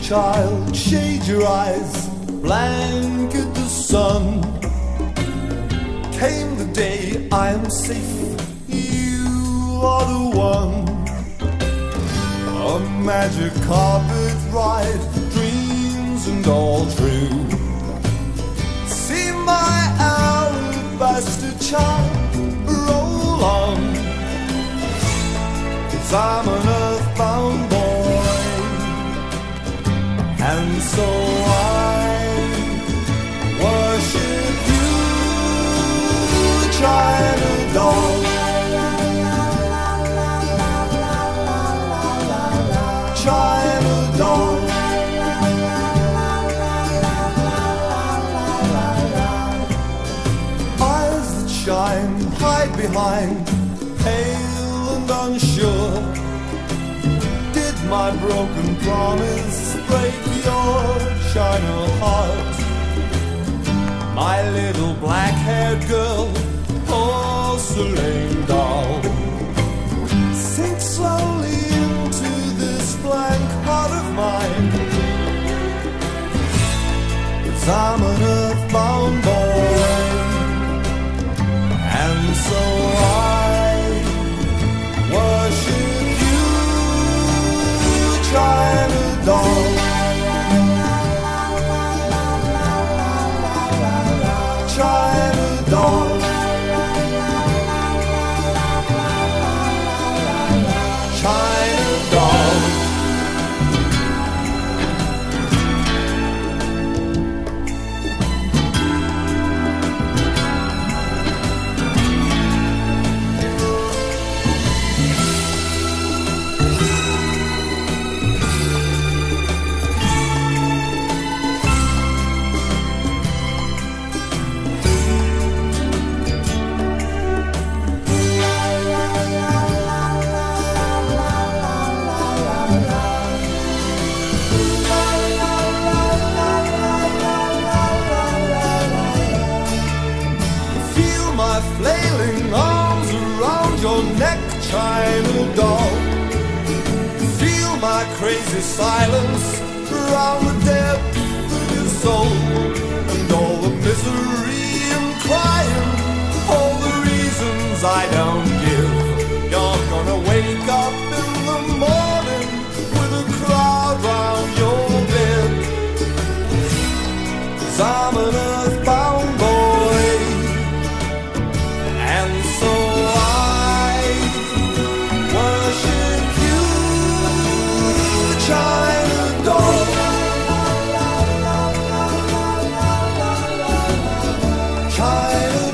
child, shade your eyes, blanket the sun. Came the day I am safe, you are the one. A magic carpet ride, dreams and all true. See my alabaster child roll on, 'cause I'm an earthbound boy, and so I worship you, China doll. China doll. Eyes that shine, hide behind, pale and unsure. Did my broken promise break your China heart? My little black-haired girl, porcelain doll, sink slowly into this blank heart of mine, 'cause I'm an earthbound boy, and so I worship you, China doll. China doll. China doll. Flailing arms around your neck, China doll. Feel my crazy silence around the depth of your soul, and all the misery and crying, all the reasons I don't give. You're gonna wake up in the morning with a crowd round your bed, 'cause I'm an earthbound boy, and so I worship you, China doll. China